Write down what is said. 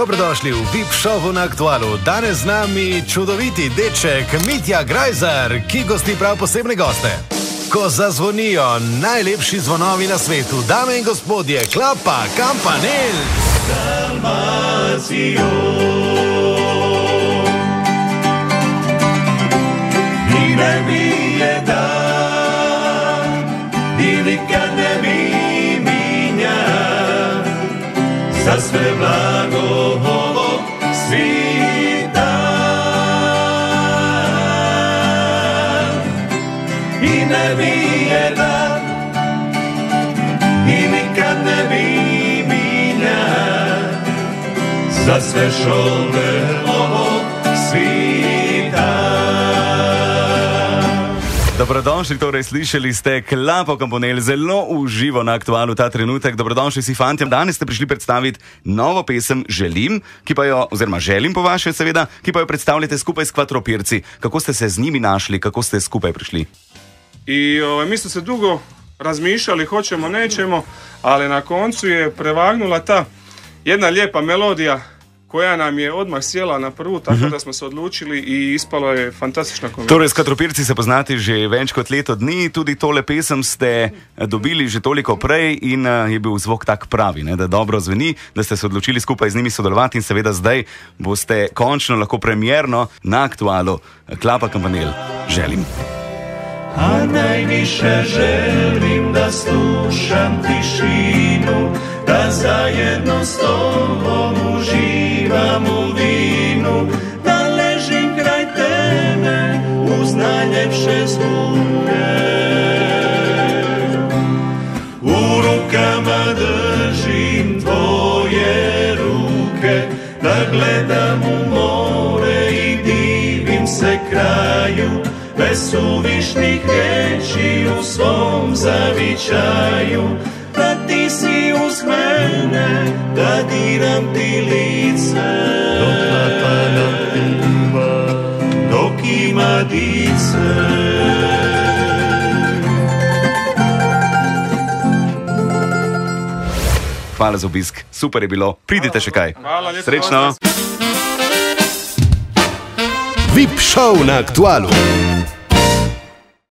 Dobrodošli v VIP šovu na Aktualu. Danes z nami čudoviti deček Mitja Grajzar, ki gosti prav posebne goste. Ko zazvonijo najlepši zvonovi na svetu, dame in gospodje, Klapa Campanile. Dalmacijo i ne mi je dan i nikad ne mi minja za sve blago ovog svita i ne mi je dan i nikad ne mi minja za sve šolde ovog svita. Dobrodošli, torej slišali ste Klapo Campanile zelo v živo na Aktualu ta trenutek. Dobrodošli si fantje. Danes ste prišli predstaviti novo pesem Želim, ki pa jo, oziroma Želim po vaše seveda, ki pa jo predstavljate skupaj s Kvadropirci. Kako ste se z njimi našli, kako ste skupaj prišli? I mi smo se dugo razmišljali, hoćemo, nećemo, ali na koncu je prevagnula ta jedna lijepa melodija koja nam je odmah sjela na prvu, tako da smo se odločili i ispalo je fantastična kombinacija. Torej, s Kvadropirci se poznate že več kot leto dni, tudi tole pesem ste dobili že toliko prej in je bil zvok tak pravi, ne, da dobro zveni, da ste se odločili skupaj z njimi sodelovati in seveda zdaj boste končno lahko premierno na Aktualu Klapa Campanile Želim. A najviše želim da slušam tišinu, da zajedno s tobom uživam u vinu, da ležim kraj tebe uz najljepše zvuke. U rukama držim tvoje ruke, da gledam u more i divim se kraju, bez suvišnih riječi u svom zavičaju, da ti si uz mene, da diram ti lice, dok hlapana piva, dok ima dice. Hvala za obisk, super je bilo, pridite še kaj. Hvala, lijepo. Srečno! VIP šov na Aktualu.